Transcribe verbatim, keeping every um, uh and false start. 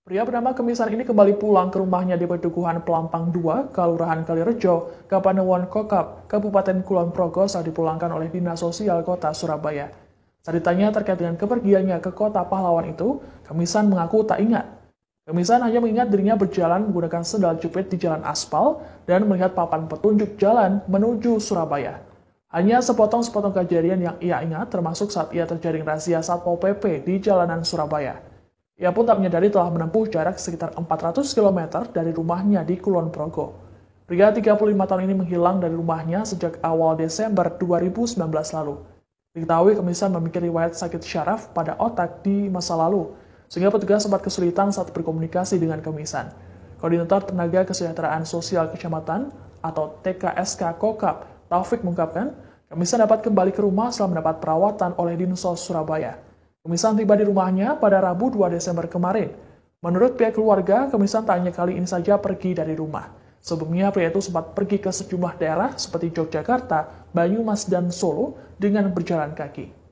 Pria bernama Kemisan ini kembali pulang ke rumahnya di Pedukuhan Pelampang dua, Kelurahan Kalirejo, Kapanewon Kokap, Kabupaten Kulon Progo saat dipulangkan oleh Dinas Sosial Kota Surabaya. Saat ditanya terkait dengan kepergiannya ke kota pahlawan itu, Kemisan mengaku tak ingat. Kemisan hanya mengingat dirinya berjalan menggunakan sendal jepit di jalan aspal dan melihat papan petunjuk jalan menuju Surabaya. Hanya sepotong-sepotong kejadian yang ia ingat termasuk saat ia terjaring razia Satpol P P di jalanan Surabaya. Ia pun tak menyadari telah menempuh jarak sekitar empat ratus kilometer dari rumahnya di Kulon Progo. Pria tiga puluh lima tahun ini menghilang dari rumahnya sejak awal Desember dua ribu sembilan belas lalu. Diketahui Kemisan memiliki riwayat sakit syaraf pada otak di masa lalu, sehingga petugas sempat kesulitan saat berkomunikasi dengan Kemisan. Koordinator Tenaga Kesejahteraan Sosial Kecamatan atau T K S K Kokap, Taufik mengungkapkan, Kemisan dapat kembali ke rumah setelah mendapat perawatan oleh Dinsos Surabaya. Kemisan tiba di rumahnya pada Rabu dua Desember kemarin. Menurut pihak keluarga, Kemisan tak hanya kali ini saja pergi dari rumah. Sebelumnya, pria itu sempat pergi ke sejumlah daerah seperti Yogyakarta, Banyumas, dan Solo dengan berjalan kaki.